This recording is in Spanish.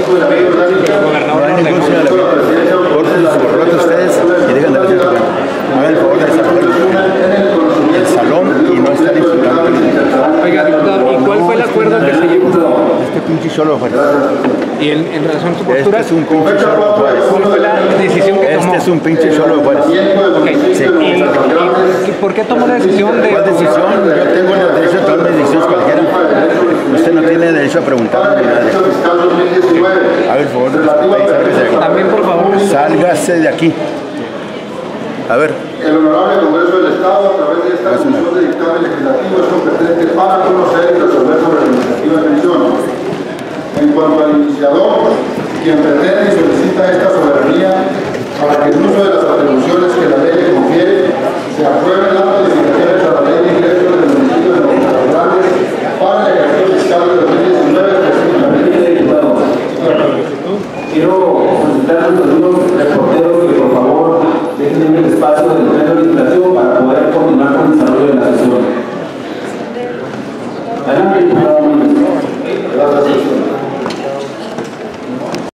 No hay ningún señalamiento. Corten los borrotes ustedes y dejen de hacer su cuenta. Hagan el favor de desaparecer el salón y no estar insultando. Oiga, diputado, ¿y cuál fue el acuerdo que se llegó? Este pinche solo Juárez. Y en relación a su postura, Este es un pinche solo Juárez. ¿cuál fue la decisión que tomó? Este es un pinche solo Juárez. Okay. Sí. ¿Y por qué tomó la decisión de...? ¿Cuál decisión? Yo tengo el derecho a tomar mis decisiones cualquiera. Usted no tiene derecho a preguntarme ni nada. Haga el favor de sálgase de aquí. También, por favor. Sálgase de aquí. A ver. El Honorable Congreso del Estado, a través de esta Comisión de Dictamen Legislativo, es competente para conocer y resolver sobre la iniciativa de mención. En cuanto al iniciador, quien pretende y solicita esta soberanía para que el uso de las atribuciones que la ley le confiere se aprueben las modificaciones a la ley de ingresos del municipio de Montes Grandes para el ejercicio fiscal de 2019 específicamente. Quiero solicitar a los amigos reporteros que por favor dejen el espacio del pleno legislativo para poder continuar con el desarrollo de la sesión. Adelante, diputado. Gracias.